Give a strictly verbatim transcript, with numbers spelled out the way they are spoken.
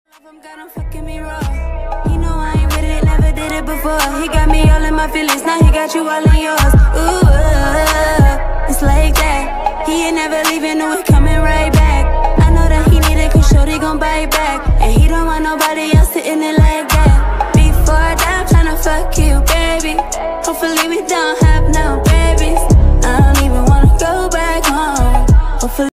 I'm got him fucking me raw. He know I ain't with it, never did it before. He got me all in my feelings, now he got you all in yours. Ooh, uh, it's like that. He ain't never leaving, no, it coming right back.